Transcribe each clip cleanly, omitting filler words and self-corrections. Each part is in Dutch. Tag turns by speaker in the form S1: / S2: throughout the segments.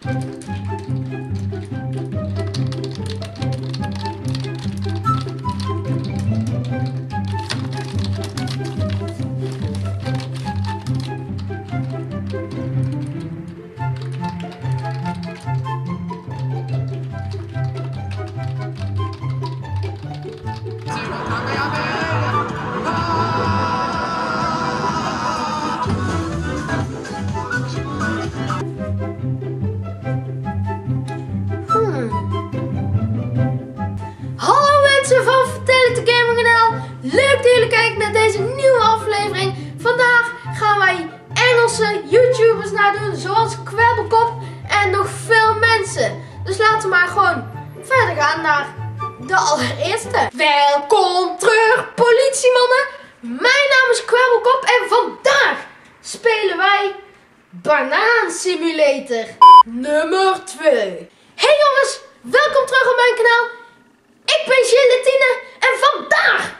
S1: Leuk dat jullie kijken naar deze nieuwe aflevering. Vandaag gaan wij Engelse YouTubers nadoen, zoals Kwebbelkop en nog veel mensen. Dus laten we maar gewoon verder gaan naar de allereerste. Welkom terug, politiemannen. Mijn naam is Kwebbelkop en vandaag spelen wij Banaan Simulator nummer 2. Hey jongens, welkom terug op mijn kanaal. Ik ben Gelatine en vandaag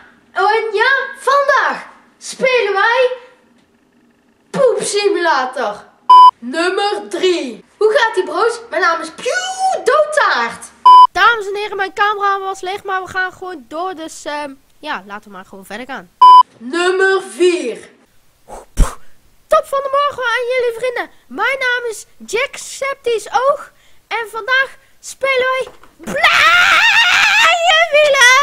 S1: spelen wij Poep Simulator nummer 3. Hoe gaat die bro's? Mijn naam is Pew Doodtaart.
S2: Dames en heren, mijn camera was leeg, maar we gaan gewoon door, dus ja, laten we maar gewoon verder gaan.
S1: Nummer 4.
S2: Top van de morgen aan jullie vrienden. Mijn naam is Jacksepticeye Oog en vandaag spelen wij Blije Wielen.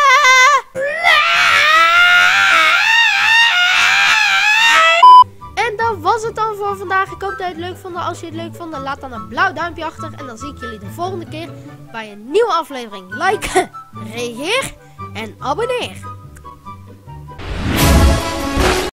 S2: En dat was het dan voor vandaag. Ik hoop dat je het leuk vond. Als je het leuk vond, dan laat dan een blauw duimpje achter. En dan zie ik jullie de volgende keer bij een nieuwe aflevering. Like, reageer en abonneer.